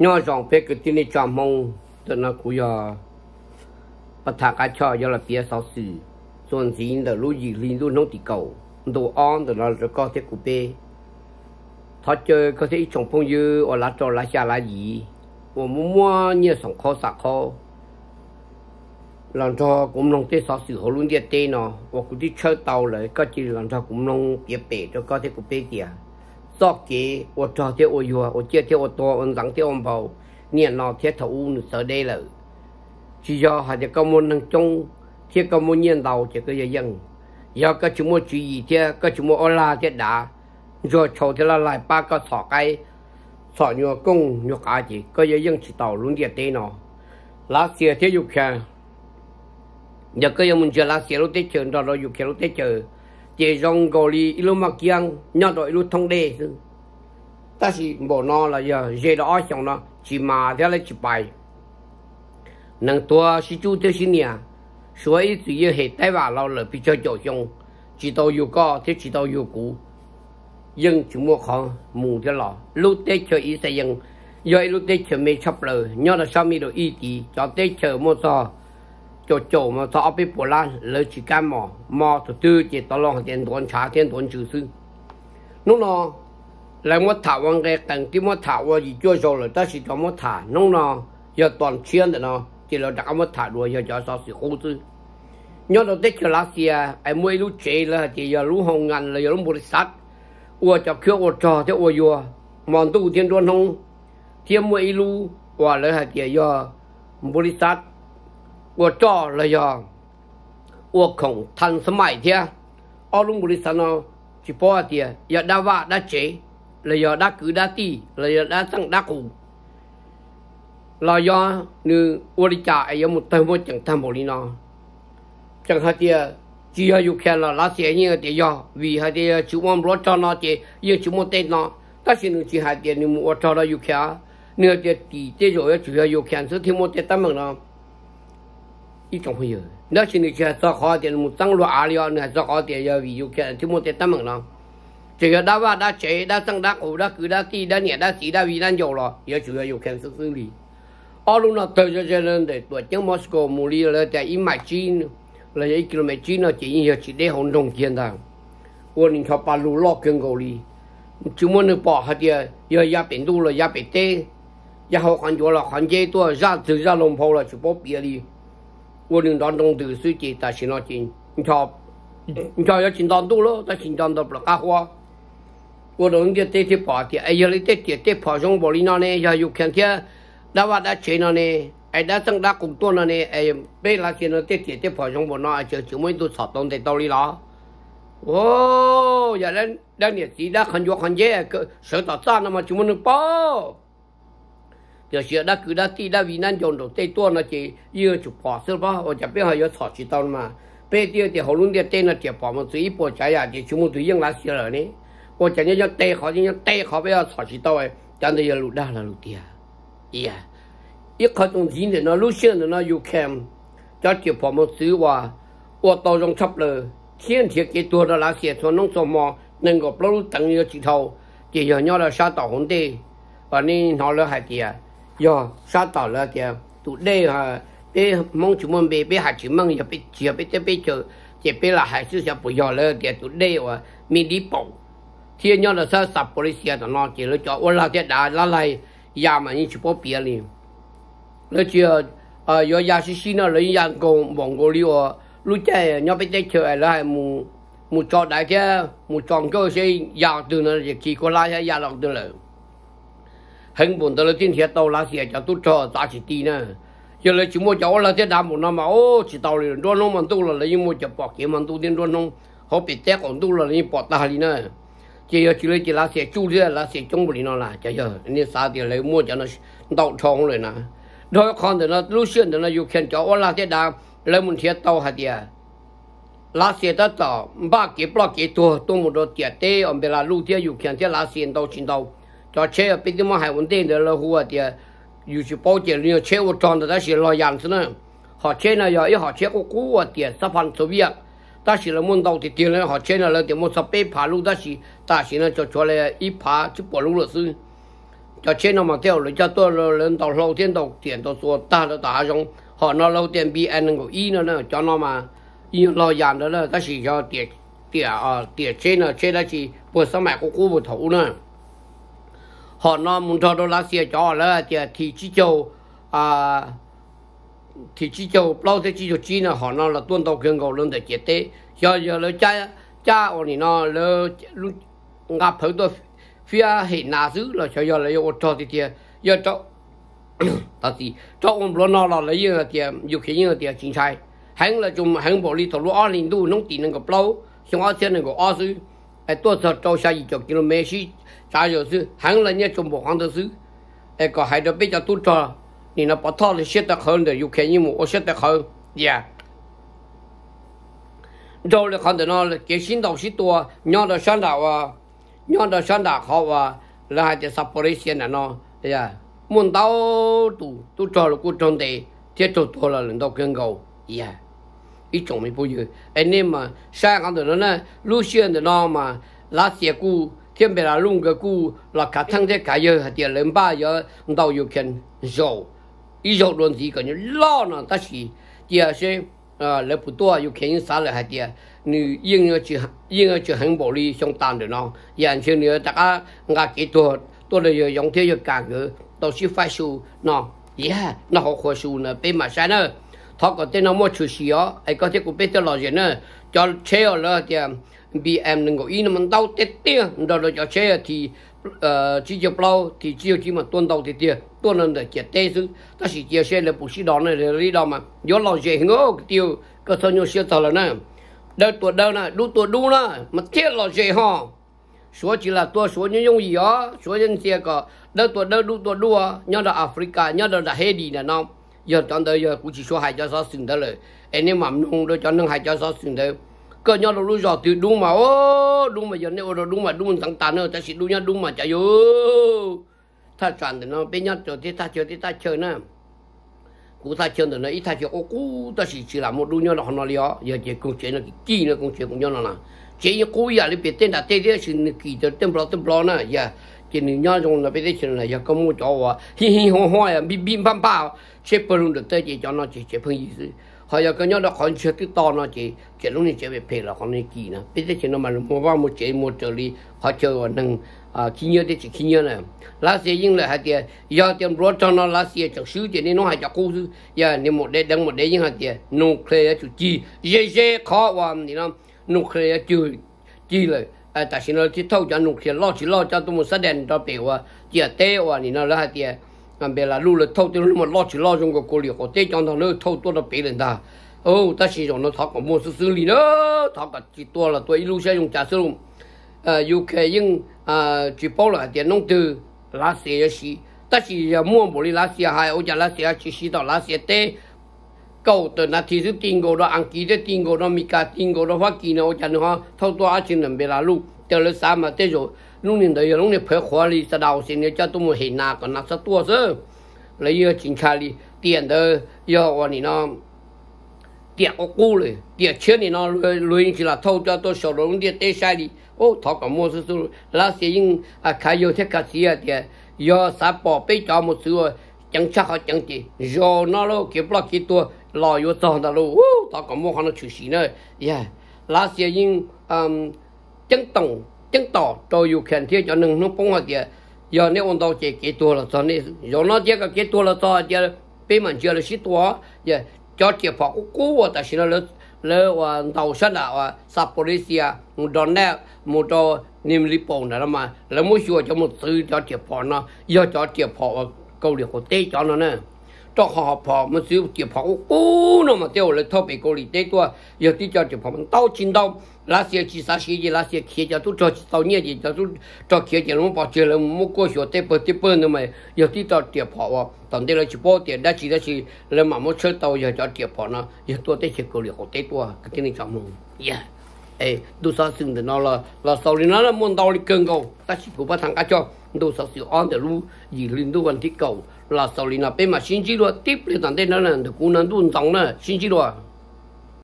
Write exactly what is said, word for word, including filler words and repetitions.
nhỏ rong phê cái tin này chọn mong tụi nó cũng giờ bắt thả cá cho giờ là bia sáu sửส่วนสิ่งเดี๋ยวรู้ยี่ลินรู้น้องตีเก่าตัวอ้อนตัวเราจะก็เทกุเป้ถ้าเจอก็ที่ชงพงยือว่าละจอละชาละยีว่ามัวเนี่ยสองข้อสักข้อหลังจากกลุ่มลงเตะสาวสื่อเขาลุ้นเดียเตะเนาะว่ากูที่เชิดเตาเลยก็จีหลังจากกลุ่มลงเปียเป๋แล้วก็เทกุเป้เดียซอกเก๋ว่าจอเทโอยัวว่าเจ้าเทโอตัวอันสังเทอมเบาเนี่ยนอเทถอูนเสด็จเลยchỉ do hai đứa con muốn năng trong thì con muốn nhiên đầu chỉ có dân giờ có chúng mua chỉ thì có chúng mua online thì đã rồi sau thì là lại ba cái sọ cái sọ nhiều công nhiều cái gì có dân chỉ tàu luôn điện thế nó lá xe thế dục kha giờ có dân mình chơi lá xe lúc tết chơi đó rồi dục kha lúc tết chơi chỉ trong gò li lúc mà kiang nhau đội lúc thông đề ta chỉ bỏ nó là giờ dễ đó xong nó chỉ mà thế là chỉ bài năng tua sĩ chú thế xin nhà所以只要係帶話老了比較着重，知道要高，即知道要高，人就冇看冇得啦。路得車一些人，要路得車沒插了，要到上面都一地，就得車冇錯，就做冇錯，阿邊波蘭來去幹嘛？嘛就對住到兩天斷茶天斷就是。弄咯，來我台灣嘅等啲我台灣已做咗了，但是就冇台，弄咯要斷錢的咯。thì là đã mất thả đuổi cho sao sự khổ chứ nhớ đầu tết cho lá xìa ai mua lúa chế là thì giờ lúa hồng ngàn là giờ lúa bột sắt ua cho kêu ua trò thế ua vừa mòn tu thiên đoan không thiên mua lúa ua lấy hạt thì giờ bột sắt ua trò là giờ ua khổng thành sớm mai thế ở lúa bột sắt nó chỉ bỏ thì giờ đã vạ đã chế là giờ đã cứ đã ti là giờ đã sang đã cụ là do như ô đi trả ấy một tờ một chẳng tham bảo lý nó chẳng hạn thì chỉ là yêu khen là lá xe như thế do vì hai thì chú mong lo cho nó thì yêu chú mong tên nó tất nhiên chỉ hai thì nếu mua cho nó yêu khen nếu thì tỷ thế rồi chủ yếu yêu khen số thêm một tên tâm bằng nó ít trong hơi nếu chỉ chỉ cho khó thì một tăng loại ali nữa cho khó thì giờ vì yêu khen thêm một tên tâm bằng nó chỉ là đã va đã chế đã tăng đã ủ đã cứ đã ti đã nhẹ đã xí đã vì đang nhiều rồi giờ chủ yếu yêu khen số xử lý ở lúc nào tới cho nên để tuổi trong Moscow mua đi là tại im mạch chín là ít km chín nó chỉ như chỉ để hồn đồng tiền thôi, quân mình cho ba lúa lót kinh cầu đi, chúng mình được bỏ hạt tiền, giờ giá biển đô là giá biển tê, giá họ khoản chỗ là khoản dây tôi ra từ ra lồng phao là chỉ bỏ bia đi, quân mình đón đồng từ suy chỉ ta chỉ nói chuyện, cho cho giá chín đón đô lo, ta chín đón đô là cá hoa, quân đồng cái tê tê bỏ thì ai giờ lấy tê tê tê bỏ trong bỏ đi nó này giờ yêu khen thế đã vào đã chế nó nè, ai đã sang đã cùng tuần nó nè, ai bây là chế nó tiết tiết tiết phò trong bộ nó, ai chờ chỉ mới tôi sọt đông để tao đi đó, ô, giờ đến đến nhiệt gì đã khăn vô khăn dễ, sợ tao xa nó mà chúng mình được bao, giờ sợ đã cứ đã ti đã vì nan dồn đầu tây tuần nó chỉ yêu chụp phò sơ bao, ở chả biết họ yêu sọt chỉ tao mà, bây giờ thì họ luôn đi tên là tiệp phò mà tùy bộ trái à thì chúng mình tùy yên lá xưa rồi nè, ở chả nhớ tây họ nhớ tây họ bây giờ sọt chỉ tao ấy, chẳng để giờ lụt đa là lụt tiền. Yeah, ít khó trong gì để nó lúc xưa nó yêu khen, cho chịu bỏ một xíu qua, ở tàu trong chấp lời, thiên thiệt cáiตัวđó là sẽ cho nông sản mò, nên gặp lâu tăng như chỉ thầu, chỉ giờ nhau là sa tàu hỗn đê, và nên họ là hạt tiền, giờ sa tàu là tiền, tụi đây ha, để mong chúng mình bị bị hạt chúng mình giờ bị giờ bị tới bị chờ, chỉ bị là hạt sự sẽ bây giờ là tiền tụi đây và mình đi bộ, thiên nhau là sa sập police đó nó chỉ là cho ở là cái đá là lại nhà mà như chỉ có bia liền, nó chỉ ờ giờ nhà sĩ sĩ nó lấy nhà công bằng gỗ liu, lúc chơi nhau bây giờ chơi là một một trò đại kia một trò cơ xây nhà từ nó chỉ có lá hay nhà lòng từ là, hình bổn từ là tiên thiệt tàu lá xịt cho tôi trò giá trị tiền nè, giờ là chúng mua cháu là thế đám một năm mà ô chỉ tàu liền đoan nông mà tôi là lấy mua chập bọc kia mà tôi tiên đoan nông, họ bị tét còn tôi là lấy bọt ta đi nè. chỉ chỉ lấy chỉ là sẽ chú thế là sẽ trong body nó là chỉ giờ nên sao thì lấy mua cho nó đậu tròn rồi nè đôi con thì nó lúc xưa thì nó dùng khen cho là thế đã lấy một chiếc tàu hạt tiền lá xe đó tàu ba cái bao cái tua tôi một đôi tiền tê ông bây là lúc thế dùng khen thế lá xe tàu chín tàu cho xe bây giờ mà hai vấn đề là hùa thì dùng chỉ bao tiền nhiều xe ô tròn thì nó sẽ lo dàn nữa họ xe này giờ họ xe có cũ tiền sắp hàng số việc ta chỉ là muốn đầu thì tiền này họ trên là tiền một sắp bê phá lúc ta chỉ ta chỉ là cho cho là ít phá chứ bỏ lúc là sư cho trên nó mà theo rồi cho tôi lên tàu lâu tiền tàu tiền tàu số ta nó ta trong họ nó lâu tiền bị anh có ý nữa cho nó mà ý lo dàn đó là ta chỉ cho tiền tiền à tiền trên là trên là chỉ bữa sáng mai có khu vực thủ nữa họ nó muốn cho đô la xia cho là tiền thì chỉ châu à thì chỉ châu lâu thì chỉ châu chi là họ nó là tuân tàu cường cầu lên để chết tế giờ giờ là cha cha ở này nó là ngáp hơi tôi phía hệ nà dữ là cho giờ là yêu cho thì tiền giờ cho ta thì cho ông lo nó là lấy giờ tiền nhiều khi như tiền chính sai hắn là chúng hắn bỏ đi thầu lúa ở linh đu nông tiền nông lâu xong ở trên này có ở xứ ai tôi sợ cho sai cho kilo mấy xí trả giờ xứ hắn là nhớ chúng bộ hàng xứ ai có hai đứa bây giờ tôi cho你那把套的写得很的，有看你么？我写得很，呀。到了看到那给新到许多，让到上大啊，让到上大好啊，然后就啥不来线了喏，哎呀，门到都都找了古装的，这就多了人到更高，呀。一种没不有，哎你嘛，上看到那路线的那嘛，那些股。天边那弄个股，那看ทั้ง这开有点人把有到有看肉。一肉东西感觉老呢，但是第二些呃来不多，有看啥了还点，你应该去应该去很暴力相当的呢，眼前你大家俺几多多了有用天有价格，到时发售呢，耶，那好快速呢，被马山呢，他个电脑没出息哦，哎个这个被得老人呢，叫车了点 B M 能够一那么到得点，到了叫车thì呃，只有包，thì只有只嘛端到的点，端人的接待是，但是接下来不是到那里到嘛，有老些我丢，个时候有些到了呢，到多到呢，路多路呢，嘛天老些哈，说起来多说人容易啊，说人这个到多到路多路啊，要到阿非加，要到那海地的呢，要当到要估计说还叫啥省的了，哎你嘛弄到叫能还叫啥省的。个鸟都路上对路嘛哦，路嘛有那我的路嘛路上大呢，但是路上路嘛加油，他转的呢，别人走的他走的他车呢，古他车的呢，一他车哦古，但是只那么路鸟到哪里啊？要这工钱呢，几呢工钱工鸟了，这一古呀，你别等他这点是你记得等不了等不了呢呀，这你鸟中那别的钱呢，要跟我讲话，嘻嘻哈哈呀，乒乒乓乓，谁不弄的这这讲那这这朋意思。họ giờ cái nhau đó họ chưa cái to nó chỉ chỉ lúc này chỉ về phê là họ này kỳ nè bây giờ chỉ nó mà mua vào một chế một trợ lý họ chờ vào nâng à khi nhớ thì chỉ khi nhớ này lá xe nhưng lại hai tiền giờ tiền rót cho nó lá xe chẳng xứ thì nên nó hay chặt cô chứ giờ nếu một đêm đăng một đêm nhưng hai tiền nuclear chủ chi dễ dễ khó vào thì nó nuclear trừ chiเลยà tại sao nó chỉ thâu cho nuclear lo chỉ lo cho tôi một sát đèn cho biểu à chỉ té vào thì nó là hai tiền còn bây là lưu là thâu tiêu mà lo chỉ lo trong cái cô liệt có té trong thằng nó thâu tôi là bị lên ta ô ta sử dụng nó thọ có một sự xử lý nữa thọ cả chỉ tôi là tôi lưu sẽ dùng trả sử dụng à u ca nhưng à chỉ bảo là tiền nông từ lá xe gì ta chỉ mua một lá xe hay ở nhà lá xe chỉ sử dụng lá xe té cầu từ na thì sự tiền cầu đó ăn kỹ cái tiền cầu đó mi cả tiền cầu đó hoa kỳ nó ở nhà nó thâu tôi ở trên nền bây là lưu từ lúc sáng mà tới rồi lúc này đấy lúc này phải khoa lý sẽ đào xin cho tôi một hình nào còn nó sẽ tua chứ lấy giờ chính khai đi tiền đó giờ ở này nó tiền có cũ rồi tiền trước này nó lùi chỉ là thâu cho tôi sổ đồng tiền tê sai đi ô thọ cả mua số là sẽ nhưng à khai vô thế cả gì à tiền giờ sẽ bỏ bê cho một số chẳng chắc họ chẳng gì giờ nó lo kiểu lo kiểu tua lo vô xong đó luôn ô thọ cả mua họ nó chủ sĩ nữa yeah là sẽ nhưng um chẳng tổng chẳng tỏ tôi yêu khen thiết cho nên nó bông hoa tiền giờ nếu ông tao chỉ kế tua là sao nên giờ nó chỉ có kế tua là sao giờ bây mình chưa là xí tua giờ cho chỉ phá cũ cũ tại sao nó lỡ và tàu sắt à Saporesia một đòn nè một đòn niềm lý bổn là mà là mỗi chùa cho một sự cho chỉ phá nó giờ cho chỉ phá câu liệt của tê cho nó nè cho họ phá một sự chỉ phá cũ cũ nó mà tiêu là thâu bị câu liệt tê tua giờ tí cho chỉ phá mình tao chín tao lá xe chỉ sa xe gì lá xe kia cho tôi cho tao nhẹ gì cho tôi cho kia chỉ nó bảo chơi là một cô sửa tép bớt tép bớt nữa mà giờ tí tao tiệp họ vào tận đây là chỉ bao tiền đã chỉ là chỉ là mà một chơi tàu giờ cho tiệp họ nó giờ tôi tới chỉ câu liệt họ tép tua cái này chọn mong yeah ê tôi sao xin được nó là là sau này nó là muốn tàu đi cơn cầu ta chỉ có bắt thằng cá cho tôi sao chịu ăn được luôn gì liên tôi vẫn thích cầu là sau này là bên mà xin chỉ luôn tiếp lên tận đây nó là được cũng năng đun trắng nữa xin chỉ luôn